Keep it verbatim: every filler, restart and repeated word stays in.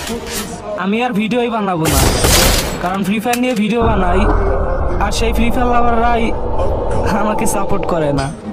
আমি আর ভিডিওই বানাবো না, কারণ ফ্রি ফায়ার নিয়ে ভিডিও বানাই আর সেই ফ্রি ফায়ার লাভাররাই আমাকে সাপোর্ট করে না।